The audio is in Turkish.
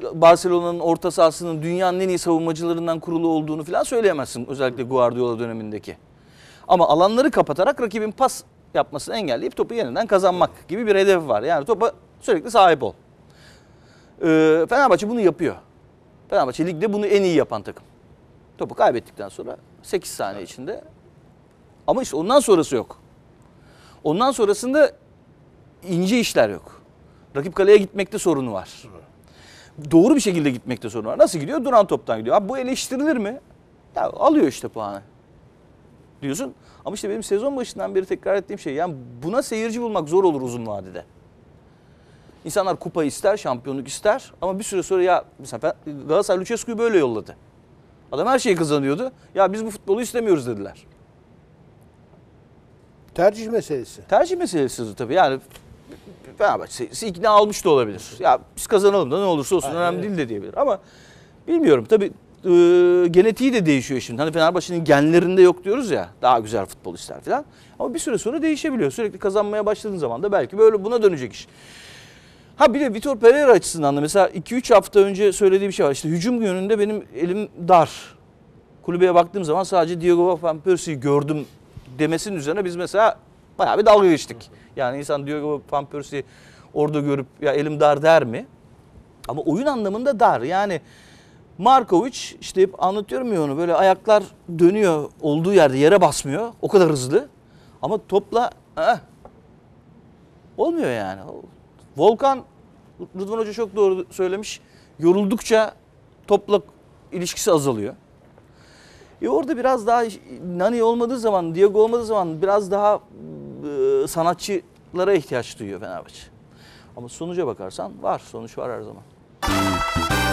Barcelona'nın orta sahasının dünyanın en iyi savunmacılarından kurulu olduğunu falan söyleyemezsin. Özellikle Guardiola dönemindeki. Ama alanları kapatarak rakibin pas yapmasını engelleyip topu yeniden kazanmak gibi bir hedefi var. Yani topa sürekli sahip ol. Fenerbahçe bunu yapıyor. Fenerbahçe ligde bunu en iyi yapan takım. Topu kaybettikten sonra 8 saniye içinde. Ama işte ondan sonrası yok. Ondan sonrasında ince işler yok. Rakip kaleye gitmekte sorunu var. Doğru bir şekilde gitmekte sorunu var. Nasıl gidiyor? Duran toptan gidiyor. Abi bu eleştirilir mi? Ya alıyor işte puanı diyorsun. Ama işte benim sezon başından beri tekrar ettiğim şey, yani buna seyirci bulmak zor olur uzun vadede. İnsanlar kupa ister, şampiyonluk ister ama bir süre sonra ya mesela Galatasaray Lucescu'yu böyle yolladı. Adam her şeyi kazanıyordu. Ya biz bu futbolu istemiyoruz dediler. Tercih meselesi. Tercih meselesi tabii. Yani Fenerbahçe ikna almış da olabilir. Ya biz kazanalım da ne olursa olsun önemli değil de diyebilir. Ama bilmiyorum tabii, genetiği de değişiyor şimdi. Hani Fenerbahçe'nin genlerinde yok diyoruz ya, daha güzel futbol ister falan. Ama bir süre sonra değişebiliyor. Sürekli kazanmaya başladığın zaman da belki böyle buna dönecek iş. Ha bir de Vitor Pereira açısından da mesela 2-3 hafta önce söylediği bir şey var. İşte hücum yönünde benim elim dar. Kulübeye baktığım zaman sadece Diego Van Persie'yi gördüm demesinin üzerine biz mesela bayağı bir dalga geçtik. Yani insan Diego Van Persie'yi orada görüp ya elim dar der mi? Ama oyun anlamında dar. Yani Markovic, işte hep anlatıyorum ya onu, böyle ayaklar dönüyor olduğu yerde, yere basmıyor. O kadar hızlı. Ama topla olmuyor yani. Volkan, Rıdvan Hoca çok doğru söylemiş. Yoruldukça topla ilişkisi azalıyor. Orada biraz daha Nani olmadığı zaman, Diego olmadığı zaman biraz daha sanatçılara ihtiyaç duyuyor Fenerbahçe. Ama sonuca bakarsan var, sonuç var her zaman.